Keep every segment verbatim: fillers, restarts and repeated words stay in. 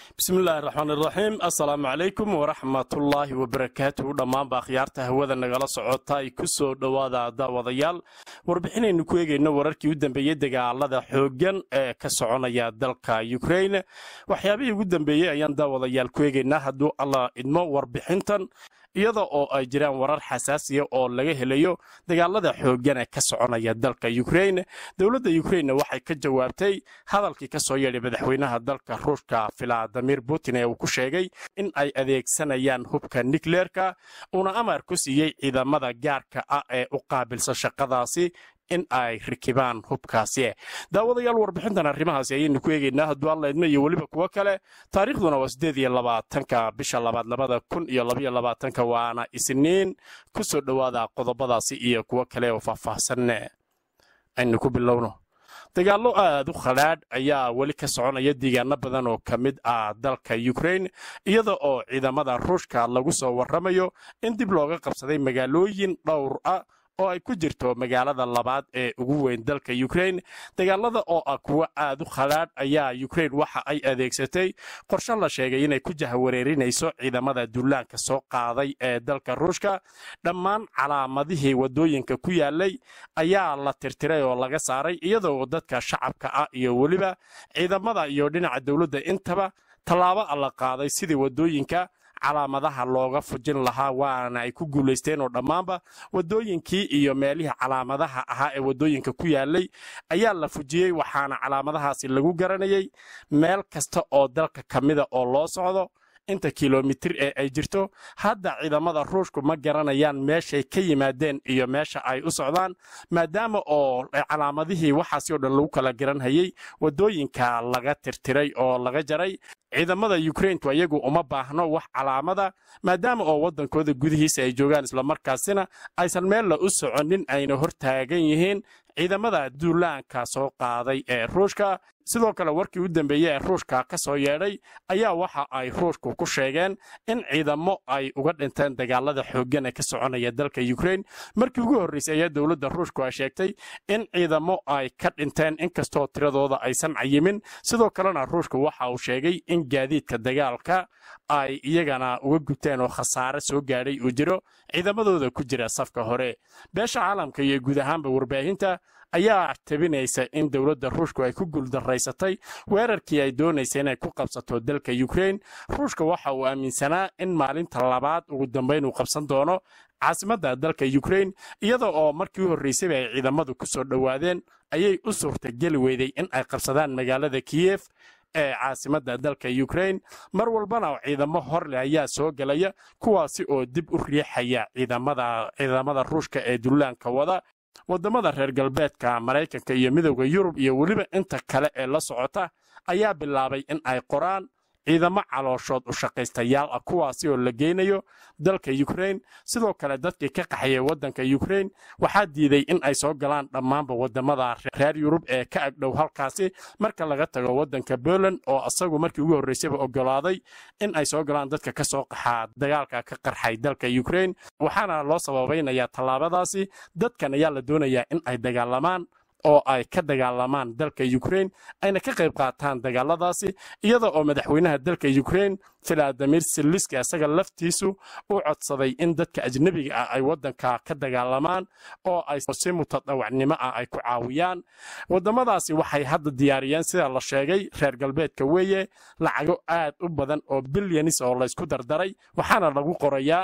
بسم الله الرحمن الرحيم السلام عليكم ورحمة الله وبركاته دمان باخيارته هودا نغلا سocota ay ku soo dhawaada daawadayaal warbixinaynu ku eegayno wararkii u dambeeyay dagaalada xoogan ee ka soconaya dalka Ukraine waxyaabihii ugu dambeeyay ayaan daawadayaal ku eegaynaa haduu Allah idmo warbixintan iyada oo ay jiraan warar xasaasiya oo laga helayo dagaalada xoogan ee ka soconaya dalka Ukraine dawladda Ukraine waxay ka jawaabtay hadalkii ka soo yeedhay madaxweynaha dalka Ruushka Vladimir Putin ee uu ku sheegay in ay adeegsanayaan hubka nuclearka una amar ku siiyay ciidamada gaarka ah ee u qaabilsan shaqadaasi in ay rikibaan hubkaasi daawadayaal warbixintan arrimahaasi ayaynu ku eegaynaa hadduu alla idmo iyo weliba kuwa kale taariikhduna waa sideed iyo labaatanka bisha labaad labada kun iyo labaiyo labaatanka waana isniin ku soo dhowaada qodobadaasi iyo kuwa kale oo faahfaahsan aynu ku bilowno dagaallo aad u khadhaadh ayaa weli ka soconaya deegaano badan oo ka mid ah dalka Ukraine iyada oo ciidamada Ruushka lagu soo warramayo in dib looga qabsaday magaalooyin dhowr ah oo ay ku jirto magaalada labaad ee ugu weyn dalka Ukraine dagaalada oo ah kuwa aad u khadhaadh ayaa Ukraine waxa ay adeegsatay qorshe la sheegay inay ku jahawareerinayso ciidamada duulaanka soo qaaday ee dalka Ruushka dhammaan calaamadihii wadooyinka ku yaalay ayaa la tirtiray oo laga saaray iyadoo dadka shacabka ah iyo weliba ciidamada iyo dhinaca dawladda intaba talaabo la qaaday sidii wadooyinka calaamadaha looga fujin lahaa waana ay ku guuleysteen oo dhammaanba wadooyinkii iyo meelihii calaamadaha ahaa ee wadooyinka ku yaalay ayaa la fujiyey waxaana calaamadahaasi lagu garanayay meel kasta oo dalka ka mida oo loo socdo inta kiiloomitir ee ay jirto hadda ciidamada Ruushku ma garanayaan meeshay ka yimaadeen iyo meesha ay u socdaan maadaama oo calaamadihii waxaasi oo dhan lagu kala garanayay wadooyinka laga tirtiray oo laga jaray ciidamada Ukraine ayagu uma baahno wax calaamada maadaama oo wadankooda gudihiisa ay joogaan isla markaasina aysan meel la u soconin ayna hortaagan yihiin ciidamada duulaanka soo qaaday ee Ruushka sidoo kale warkii u dambeeyay ee Ruushka ka soo yeedhay ayaa waxa ay Ruushku ku sheegeen in ciidamo ay uga dhinteen dagaalada xoogan ee ka soconaya dalka Ukraine markii ugu horeysay ayaa dawladda Ruushku ay sheegtay in ciidamo ay ka dhinteen inkastoo tiradooda aysan cayimin sidoo kalena Ruushku waxa uu sheegay in gaadiidka dagaalka ay iyagana uga gubteen oo khasaare soo gaadhay uu jiro ciidamadooda ku jira safka hore beesha caalamka iyo guud ahaanba warbaahinta ayaa tabinaysa in dawladda Ruushku ay ku guuldareysatay weerarkii ay doonaysay inay ku qabsato dalka Ukraine Ruushka waxa uu aaminsanaa in maalinta labaad ugu dambeyn uu qabsan doono caasimadda dalka Ukraine iyada oo markii horeysay ay ciidamadu ku soo dhawaadeen ayay u suurtagali weyday in ay qabsadaan magaalada Kiev ee caasimadda dalka Ukraine mar walbana ciidamo horle ayaa soo galaya kuwaasi oo dib u riixaya ciidamada ciidamada Ruushka ee duulaanka wada wadamada reer galbeedka Mareykanka iyo midowga Yurub iyo waliba inta kale ee la socota ayaa bilaabay in ay qoraan ciidamo calooshood u shaqaystayaal ah kuwaasi oo la geynayo dalka Ukraine sidoo kale dadkii ka qaxayay wadanka Ukraine waxa diiday in ay soo galaan dhammaanba wadamada reer Yurub ee ka agdhow halkaasi marka laga tago wadanka Poland oo asagu markii ugu horeysay ogolaaday in ay soo galaan dadka ka soo qaxa dagaalka ka qarxay dalka Ukraine waxaana loo sababaynayaa talaabadaasi dadkan ayaa la doonayaa in ay dagaalamaan oo ay ka dagaalamaan dalka Ukraine ayna ka qayb qaataan dagaaladaasi iyada oo madaxweynaha dalka Ukraine Vladimir Zelensky asaga laftiisu u codsaday in dadka ajnabiga ah ay wadanka ka dagaalamaan oo ay si mutadawacnimo ah ay ku caawiyaan wadamadaasi waxay hadda diyaariyeen sida la sheegay reer galbeedka weeye lacago aad u badan oo bilyanis oo la isku dardaray waxaana lagu qorayaa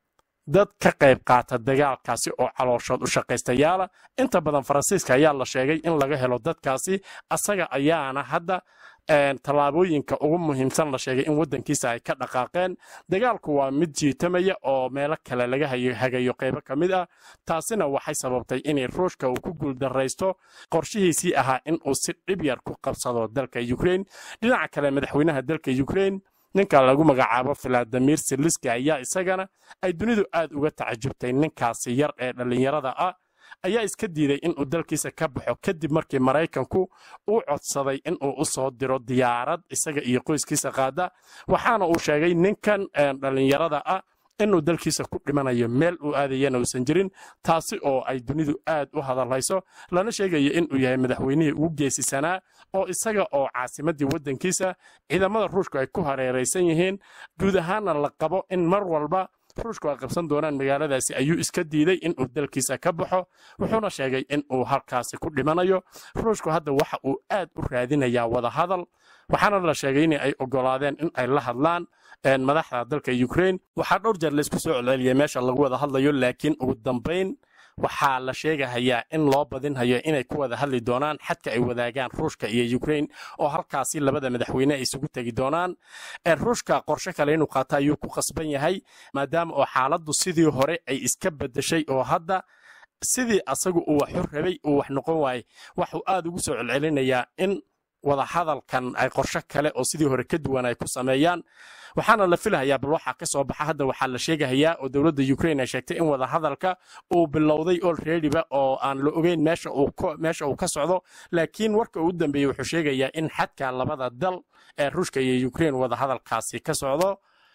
dad ka qayb qaata dagaalkaasi oo calooshood u shaqaystayaal inta badan Faransiiska ayaa la sheegay in laga helo dadkaasi asaga ayaana hadda talaabooyinka ugu muhiimsan la sheegay in wadankiisa ay ka dhaqaaqeen dagaalku waa mid jiitamaya oo meelo kale laga hagayo qaybo kamid ah taasina waxay sababtay in Ruushka uu ku guuldareysto qorshihiisii ahaa in uu si dhib yar ku qabsado dalka Ukraine dhinaca kale madaxweynaha dalka Ukraine ninka lagu magacaabo Vladimir Zelensky ayaa isagana ay dunidu aad uga tacajubtay ninkaasi yar ee dhalinyarada ah ayaa iska diiday in uu dalkiisa ka baxo kadib markii Mareykanku uu codsaday in uu u soo diro diyaarad isaga iyo qoyskiisa qaada waxaana uu sheegay ninkan dhalinyarada ah inuu dalkiisa ku dhimanayo meel uu aadayana uusan jirin taasi oo ay dunidu aad u hadalhayso lana sheegayo inuu yahay madaxweynihii ugu geesisanaa oo isaga oo caasimadii waddankiisa ciidamada ruushku ay ku hareeraysan yihiin guud ahaana la qabo in mar walba ruushku ay qabsan doonaan magaaladaasi ayuu iska diiday inuu dalkiisa ka baxo wuxuuna sheegay inuu halkaasi ku dhimanayo ruushku hadda waxa uu aad u raadinayaa wadahadal waxaana la sheegay in ay ogolaadeen in ay la hadlaan madaxda dalka Ukraine waxaa dhowr jeer la isku soo celceliyay meesha lagu wada hadlayo laakiin ugu dambeyn waxaa la sheegayaa in loo badinhayo inay ku wada hadli doonaan xadka ay wadaagaan Ruushka iyo Ukraine oo halkaasi labada madaxweyne ay isugu tagi doonaan ee Ruushka qorshe kale inuu qaato ayuu ku qasban yahay maadaama oo xaaladdu sidii hore ay iska bedeshay oo hadda sidii asagu uu wax rabay uu wax noqon waayay waxuu aad ugu soo celcelinayaa in wada hadalkan ay qorshe kale oo sidii hore ka duwan ay ku sameeyaan waxaana la filayaa bal waxa ka soo baxa hadda waxa la sheegayaa oo dawladda Ukraine ay sheegtay in wada hadalka uu bilowday already ba oo aan la ogeyn meesha uu meesha uu ka socdo laakiin warka uu dambeeyay wuxuu sheegayaa in xadka labada dal ee Ruushka iyo Ukraine wada hadalkaasi ka socdo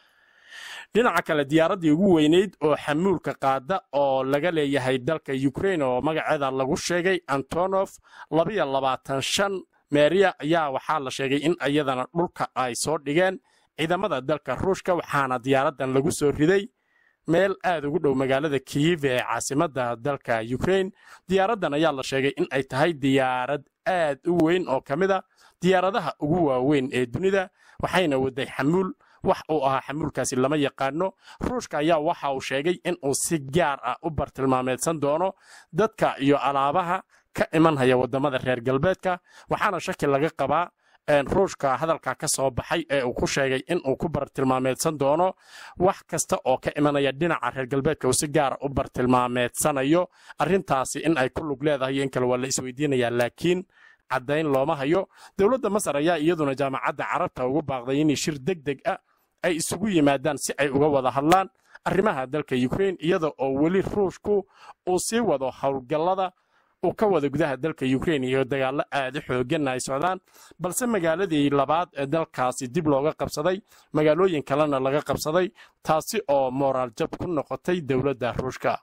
dhinaca kale diyaaradii ugu weyneyd oo xamuulka qaada oo laga leeyahay dalka Ukraine oo magaceeda lagu sheegay Antonov laba iyo labaatan shan Maria ayaa waxaa la sheegay in ayadana dhulka ay soo dhigeen ciidamada dalka Ruushka waxaana diyaaradan lagu soo riday meel aad ugu dhow magaalada Kyiv ee caasimadda dalka Ukraine diyaaradan ayaa la sheegay in ay tahay diyaarad aad u weyn oo kamida diyaaradaha ugu waaweyn ee dunida waxayna waday xamuul wax uu ahaa xamuulkaasi lama yaqaano Ruushka ayaa waxa uu sheegay in uu si gaar ah u bartilmaameedsan doono dadka iyo alaabaha ka iman haya wadamada reer galbeedka waxaana shaki laga qabaa in Ruushka hadalka ka soo baxay ee uu ku sheegay in uu ku bartilmaameedsan doono wax kasta oo ka imanaya dhinaca reer galbeedka uu si gaar ah u bartilmaameedsanayo arintaasi in ay ku lug leedahay in kale waa la isweydiinayaa laakiin cadayn looma hayo dawladda Masar ayaa iyaduna jaamacadda Carabta ugu baaqday in shir degdeg ah ay isugu yimaadaan si ay uga wada hadlaan arrimaha dalka Ukraine iyada oo wali Ruushku uu sii wado hawlgallada uu ka wada gudaha dalka Ukraine iyo dagaalo aad u xooggan ay socdaan balse magaaladii labaad ee dalkaasi dib looga qabsaday magaalooyin kalena laga qabsaday taasi oo moral jab ku noqotay dawladda Ruushka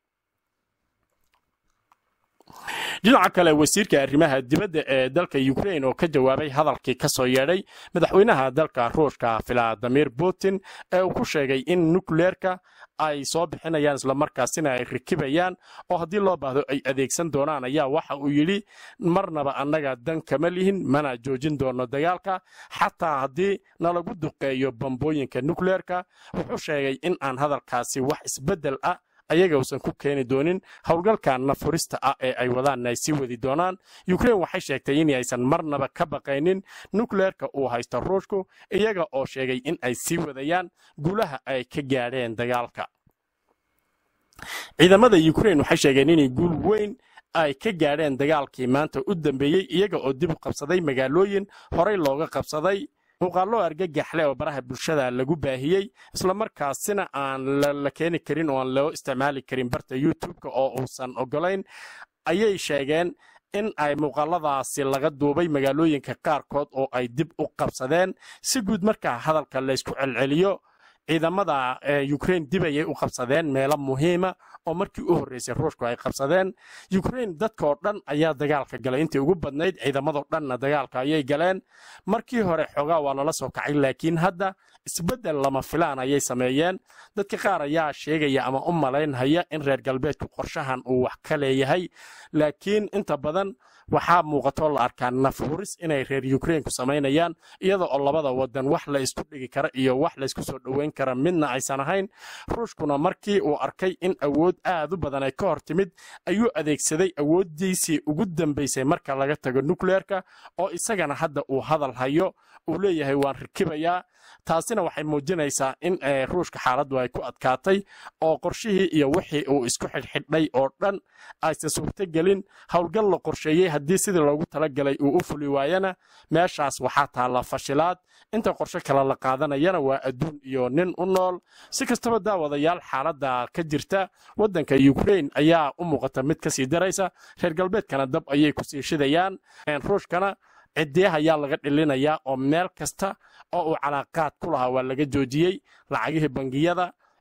dhinaca kale wasiirka arrimaha dibadda ee dalka Ukraine oo ka jawaabay hadalkii ka soo yeedhay madaxweynaha dalka Ruushka Vladimir Putin ee uu ku sheegay in nuclearka ay soo bixinayaan isla markaasina ay rakibayaan oo haddii loo baahdo ay adeegsan doonaan ayaa waxa uu yiri marnaba annaga dan kama lihin mana joojin doono dagaalka xataa haddii nalagu duqeeyo bambooyinka nuclearka wuxuu sheegay in aan hadalkaasi wax isbedel ah ayaga uusan ku keeni doonin hawlgalka nafurista ah ee ay wadaan ay sii wadi doonaan Ukraine waxay sheegtay in aysan marnaba ka baqaynin nuclearka uu haysto Ruushku iyaga oo sheegay in ay sii wadayaan guulaha ay ka gaadheen dagaalka ciidamada Ukraine waxay sheegeen in guul weyn ay ka gaadheen dagaalkii maanta u dambeeyay iyaga oo dib u qabsaday magaalooyin horey looga qabsaday muuqaallo argagax leh oo baraha bulshada lagu baahiyay isla markaasina aan la keeni karin oo aan loo isticmaali karin barta YouTube-ka oo uusan ogolayn ayay sheegeen in ay muuqaaladaasi laga duubay magaalooyinka qaarkood oo ay dib u qabsadeen si guud markaa hadalka la isku celceliyo ciidamada Ukraine dib ayay u qabsadeen meelo muhiima oo markii u horeysay Ruushku ay qabsadeen Ukraine dadka oo dhan ayaa dagaalka galay intii ugu badnayd ciidamada dhanna dagaalka ayay galeen markii hore xogaa waa lala soo kacay laakiin hadda isbedel lama filaan ayay sameeyeen dadka qaar ayaa sheegaya ama u malaynaya in reer galbeedku qorshahan uu wax ka leeyahay laakiin inta badan waxaa muuqato la arkaa nafuris inay reer Ukraine ku sameynayaan iyada oo labada wadan wax la isku dhigi kara iyo wax la isku soo dhaweyn kara midna aysan ahayn Ruushkuna markii uu arkay in awood aad u badan ay ka hortimid ayuu adeegsaday awoodiisii ugu dambeysay marka laga tago nuclearka oo isagana hadda uu hadal hayo uu leeyahay waan rakibayaa taasina waxay muujinaysaa in Ruushka xaaladdu ay ku adkaatay oo qorshihii iyo wixii uu isku xidhxidhay oo dhan aysan suurtagelin hawlgal la qorsheeyay haddii sidii loogu talagalay uu u fuli waayana meeshaas waxaa taala fashilaad inta qorshe kale la qaadanayana waa adduun iyo nin u nool si kastaba daawadayaal xaaladda ka jirta waddanka Ukraine ayaa u muuqata mid ka sii daraysa reer galbeedkana dab ayay ku sii shidayaan Ruushkana ciidaha ayaa laga dhilinayaa oo meel kasta oo uu calaaqaad ku lahaa waa laga joojiyay lacagihii bangiyada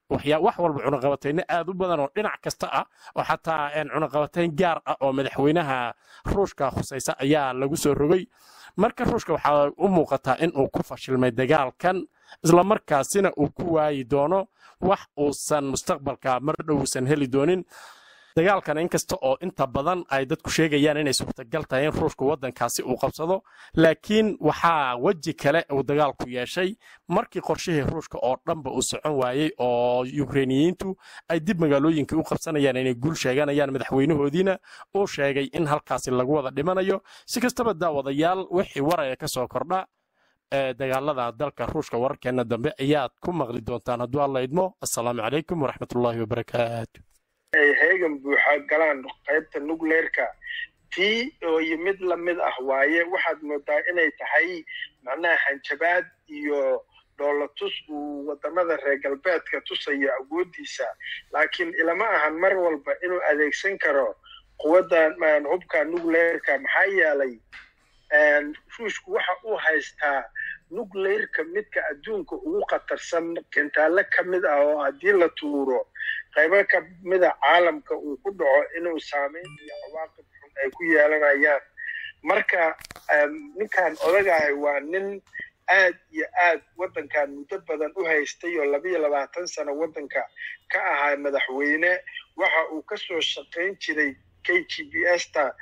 waxyaa wax walba cunaqabatayna aad u badan oo dhinac kasta ah oo xataa een cunaqabatayn gaar ah oo madaxweynaha ruushka khusaysa ayaa lagu soo rogay marka ruushka waxaa u muuqataa in uu ku fashilmay dagaalkan isla markaasina uu ku waayi doono wax uusan mustaqbalka mar dhowsan heli doonin dagaalkan inkasta oo inta badan ay dadku sheegayaan inay suurtagal tahay in ruushku waddankaasi uu qabsado laakiin waxaa weji kale uu dagaalku yeeshay markii qorshihii ruushka oo dhanba uu socon waayey oo yukrainiyiintu ay dib magaalooyinka u qabsanayaan inay guul sheeganayaan madaxweynahoodiina uu sheegay in halkaasi lagu wada dhimanayo si kastaba daawadayaal wixii waraya ka soo kordha ee dagaalada dalka ruushka wararkeena dambe ayaad ku maqli doontaan hadduu alla idmo assalaamu calaykum waraxmatullaahi wabarakaatu ay heegan buuxa galaan qaybta nuclearka tii oo yimid la mid ah waaye waxaad moodaa inay tahay macnaha hanjabaad iyo dhoolatus uu wadamada reer galbeedka tusaya awoodiisa laakiin ilama ahan mar walba inuu adeegsan karo quwadda hubka nuclearka maxaa yeelay ruushku waxa uu haystaa nuclearka midka adduunka ugu khatarsan kentaale ka mid ah oo haddii la tuuro qaybo ka mid a caalamka uu ku dhaco inuu saameyn iyo cawaaqib xun ay ku yeelanayaan marka ninkan odagahay waa nin aad iyo aad waddankan muddo badan u haystay oo labiyo labaatan sano waddanka ka ahaa madaxweyne waxa uu ka soo shaqayn jiray k g b s ta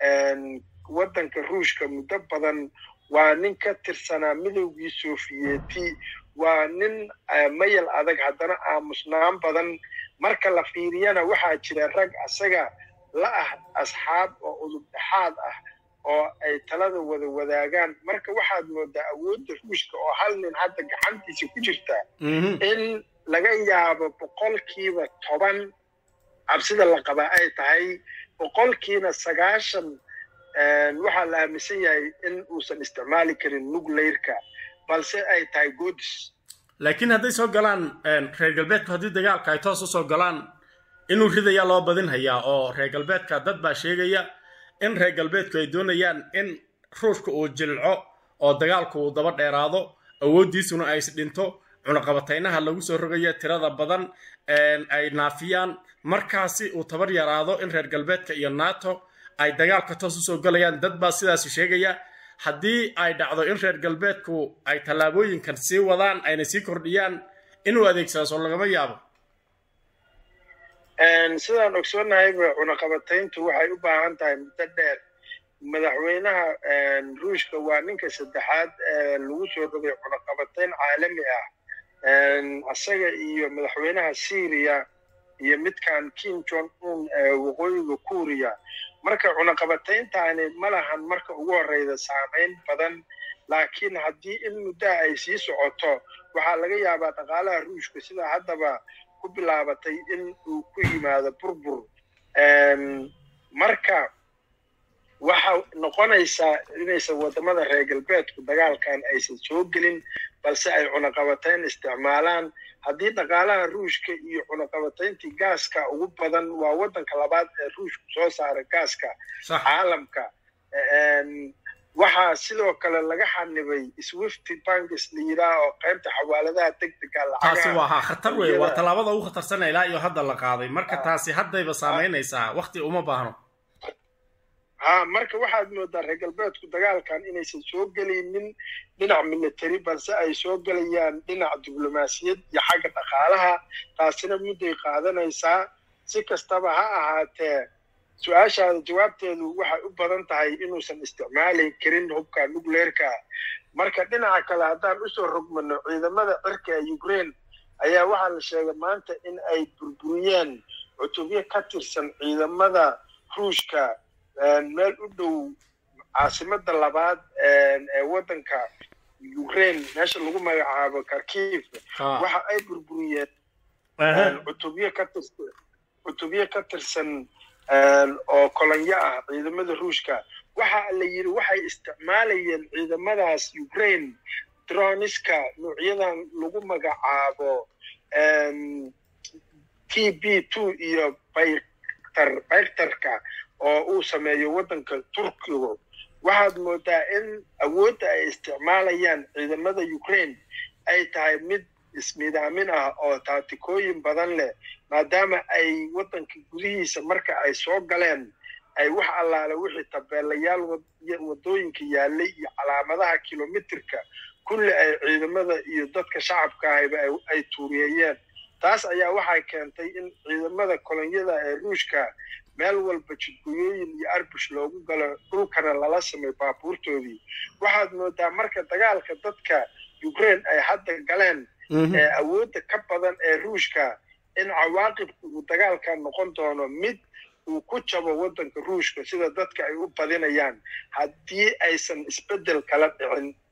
waddanka ruushka muddo badan waa nin ka tirsanaa midowgii sofiyeeti waa nin mayal adag haddana aamusnaan badan marka la fiiriyana waxaa jira rag asaga la ah asxaab oo udub dhexaad ah oo ay talada wada wadaagaan marka waxaad moodaa awoodda ruushka oo hal nin hadda gacantiisa ku jirta in laga yaabo boqolkiiba toban cabsida la qabaa ay tahay boqolkiina sagaashan waxaa la aaminsan yahay in uusan isticmaali karin nuclearka balse ay tahay goodis laakiin hadday soo galaan reer galbeedku haddii dagaalka ay toos u soo galaan inuu ridayaa loo badin hayaa oo reer galbeedka dad baa sheegaya in reer galbeedku ay doonayaan in ruushka uu jilco oo dagaalku uu daba dheeraado awooddiisuna ay isdhinto cunaqabataynaha lagu soo rogayo tirada badan ay naafiyaan markaasi uu tabar yaraado in reer galbeedka iyo nato ay dagaalka toos u soo galayaan dad baa sidaasi sheegaya haddii ay dhacdo in reer galbeedku ay tallaabooyinkan sii wadaan ayna sii kordhiyaan inuu adeegsado soo lagama yaabo sidaan ogsoonnahayba cunaqabatayntu waxay u baahan tahay muddo dheer madaxweynaha ruushka waa ninka saddexaad ee lagu soo rogay cunaqabatayn caalami ah asaga iyo madaxweynaha syria iyo midkan kim jong un ee waqooyiga kuuriya marka cunaqabatayntaani ma lahan marka ugu horreyda saamayn badan laakiin haddii in muddaa ay sii socoto waxaa laga yaabaa dhaqaalaha ruushka sida haddaba ku bilaabatay in uu ku yimaado burbur marka waxa noqonaysaa inaysan wadamada reer galbeedku dagaalkan aysan soo gelin balse ay cunaqabatayn isticmaalaan haddii dhaqaalaha ruushka iyo cunaqabatayntii gaaska ugu badan waa waddanka labaad ee ruushku soo saara gaaska caalamka waxaa sidoo kale laga xanibay swift banks la yidhaah oo qaybta xawaaladaha degdega taasi waa ha khatar wey waa tallaabada ugu khatarsan ilaa iyo hadda la qaaday marka taasi haddayba saamaynaysaa waqti uma baahno ha marka waxaad moodaa reer galbeedku dagaalkan inaysan soo gelaynin dhinac military balse ay soo gelayaan dhinac diblomaasiyad iyo xagga dhaqaalaha taasina mudday qaadanaysaa si kastaba ha ahaatee su-aashaada jawaabteedu waxay u badan tahay inuusan isticmaali karin hubka nuclearka marka dhinaca kale haddaan usoo rogmano ciidamada cirka ee ukraine ayaa waxaa la sheegay maanta in ay burburiyeen cutubyo ka tirsan ciidamada ruushka meel u dhow caasimada labaad ee waddanka ukraine meesha lagu magacaabo kharkiv waxa ay burburiyeen cutubyo ka tirsan cutubyo ka tirsan oo kolonyo ah ciidamada ruushka waxa la yiri waxay isticmaalayeen ciidamadaas Ukraine droniska noocyadan lagu magacaabo T B two iyo Bayraktar Bayraktarka oo uu sameeyo waddanka Turkiga waxaad moodaa in awoodda ay isticmaalayaan ciidamada Ukraine ay tahay mid ismiidaamin ah oo taatikooyin badan leh maadaama ay waddanka gudihiisa marka ay soo galeen ay wax allaale wixii tabeelayaal waddooyinka yaallay iyo calaamadaha kilomitirka kulli ay ciidamada iyo dadka shacabka ahayba ay tuuriyeeyeen taas ayaa waxay keentay in ciidamada kolonyada ee ruushka meel walba jidgooyooyin iyo arbush loogu galo dhulkana lala samay baabuurtoodii waxaad moodaa marka dagaalka dadka Ukraine ay hadda galeen ee awoodda ka badan ee ruushka in cawaaqibku uu dagaalka noqon doono mid uu ku jabo waddanka ruushka sida dadka ay u badinayaan haddii aysan isbeddel kala dhicin